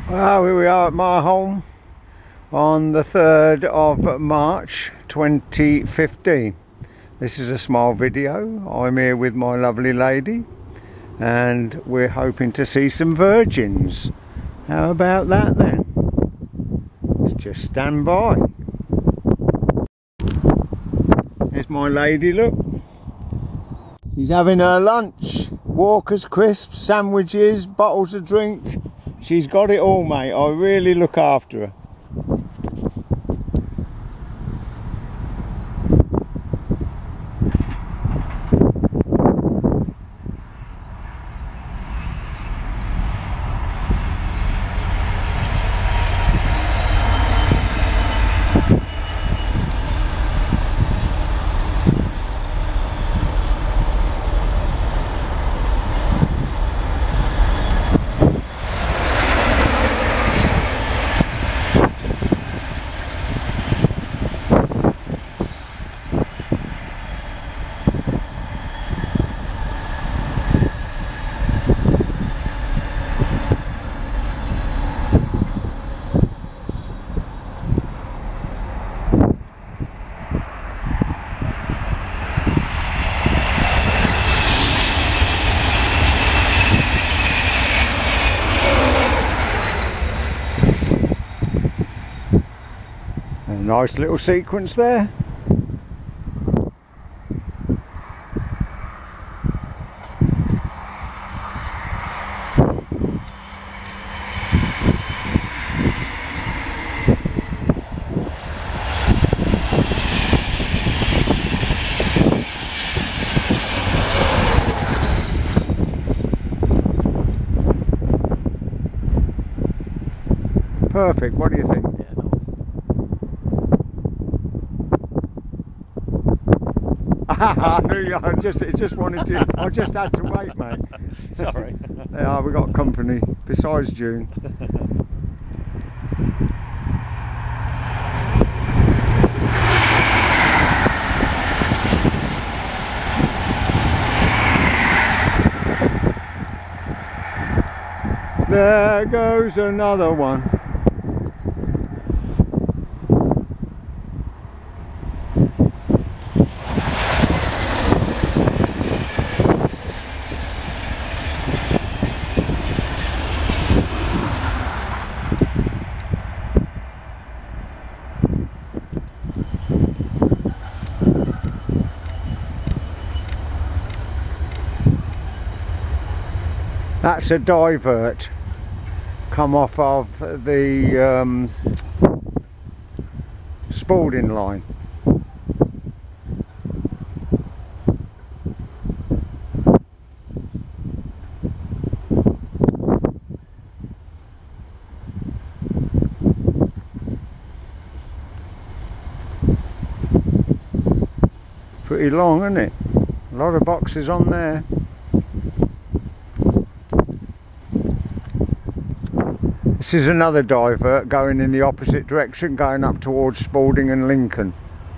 Well, here we are at Marholm on the 3rd of March 2015. This is a small video. I'm here with my lovely lady and we're hoping to see some virgins. How about that then? Let's just stand by. Here's my lady, look. She's having her lunch. Walker's crisps, sandwiches, bottles of drink. She's got it all, mate. I really look after her. Nice little sequence there. Perfect. What do you think? I knew you. I just wanted to. I just had to wait, mate. Sorry. Yeah, we got company besides June. There goes another one. That's a divert come off of the Spalding line. Pretty long, isn't it? A lot of boxes on there. This is another divert going in the opposite direction, going up towards Spalding and Lincoln.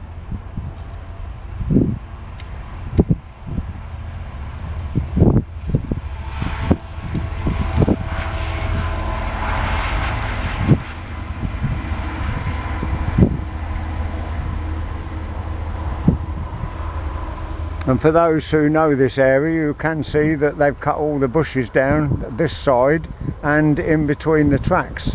And for those who know this area, you can see that they've cut all the bushes down this side and in between the tracks.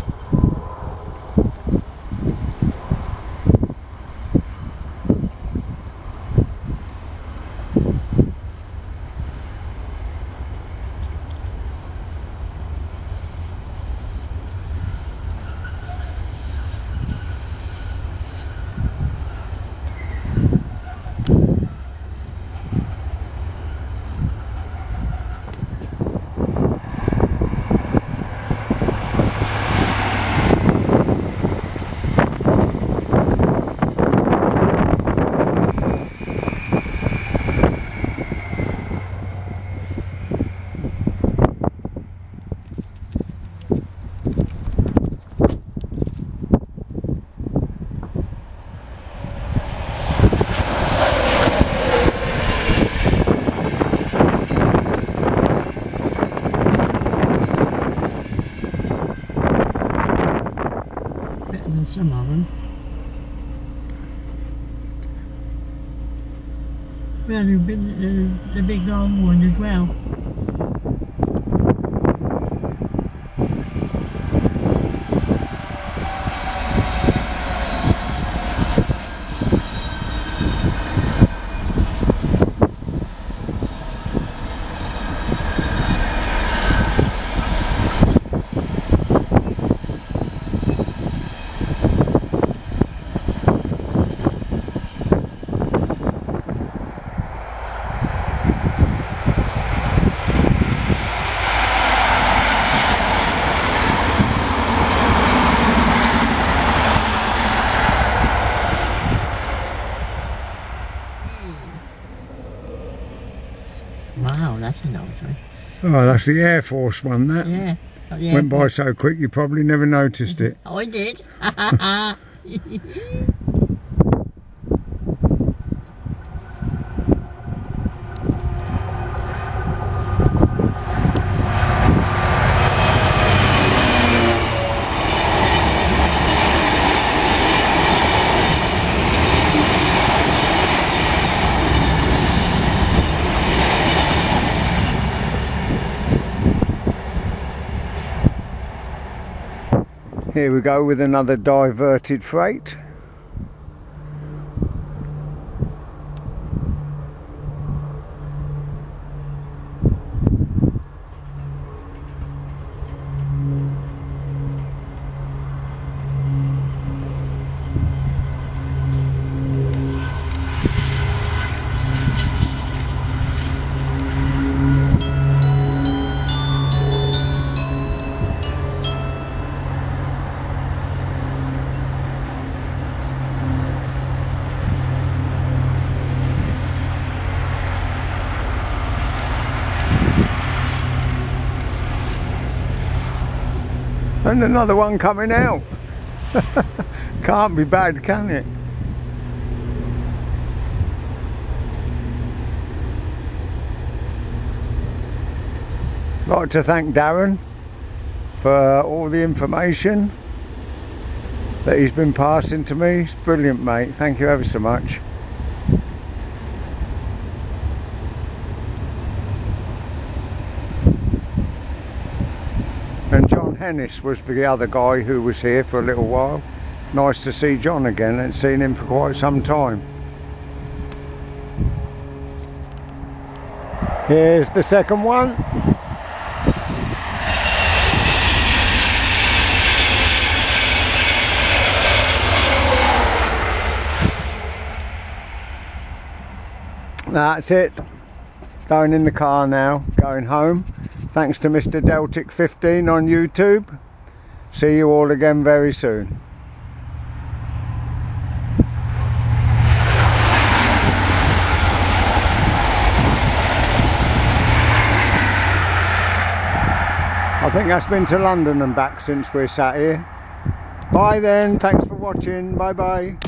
some of them. Well, there's been the big long one as well. Wow, that's a nice one. Oh, that's the Air Force one, that. Yeah. Went by so quick you probably never noticed it. Oh, I did. Here we go with another diverted freight. And another one coming out. Can't be bad, can it? I'd like to thank Darren for all the information that he's been passing to me. It's brilliant, mate. Thank you ever so much. And John Hennis was the other guy who was here for a little while. Nice to see John again. I haven't seen him for quite some time. Here's the second one. That's it. Going in the car now, going home. Thanks to Mr. Deltic15 on YouTube. See you all again very soon. I think that's been to London and back since we're sat here. Bye then, thanks for watching, bye bye.